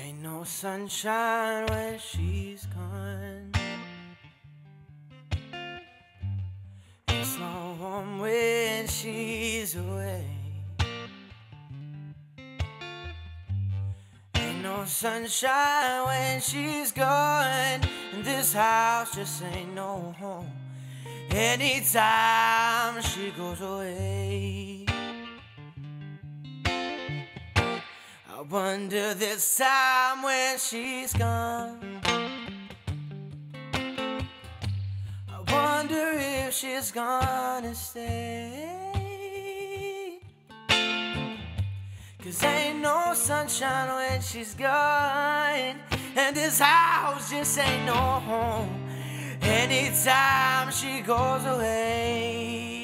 Ain't no sunshine when she's gone. It's no warm when she's away. Ain't no sunshine when she's gone, and this house just ain't no home anytime she goes away. I wonder this time when she's gone, I wonder if she's gonna stay. 'Cause ain't no sunshine when she's gone, and this house just ain't no home anytime she goes away.